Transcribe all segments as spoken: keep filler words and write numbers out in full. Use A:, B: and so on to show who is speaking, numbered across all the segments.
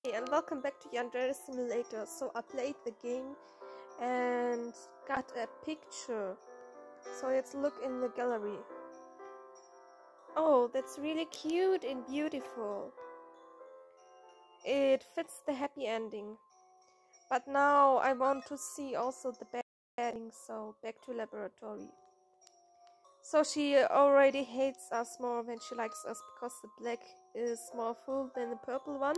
A: And welcome back to Yandere Simulator. So I played the game and got a picture. So let's look in the gallery. Oh, that's really cute and beautiful. It fits the happy ending. But now I want to see also the bad ending, so back to laboratory. So she already hates us more than she likes us because the black is more full than the purple one.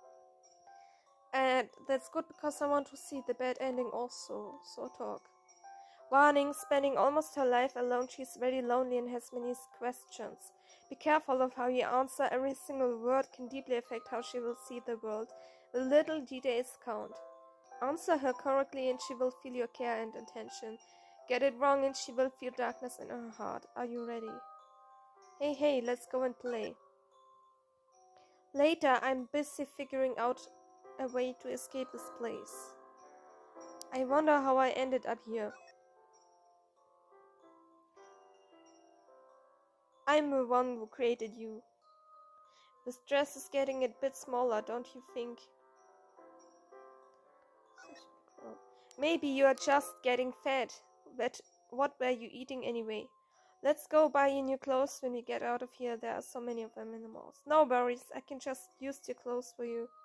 A: And that's good because I want to see the bad ending also, so talk. Warning, spending almost her life alone, she's very lonely and has many questions. Be careful of how you answer, every single word can deeply affect how she will see the world. The little details count. Answer her correctly and she will feel your care and attention. Get it wrong and she will feel darkness in her heart. Are you ready? Hey, hey, let's go and play. Later, I'm busy figuring out a way to escape this place. I wonder how I ended up here. I'm the one who created you. This dress is getting a bit smaller, don't you think? Maybe you are just getting fat. But what were you eating anyway? Let's go buy you new clothes when we get out of here. There are so many of them in the malls. No worries, I can just use your clothes for you.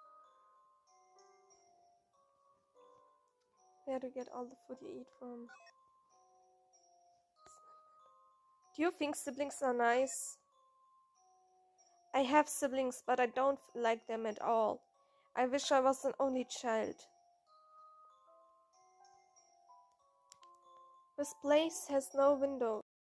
A: Where do you get all the food you eat from? Do you think siblings are nice? I have siblings, but I don't like them at all. I wish I was an only child. This place has no windows.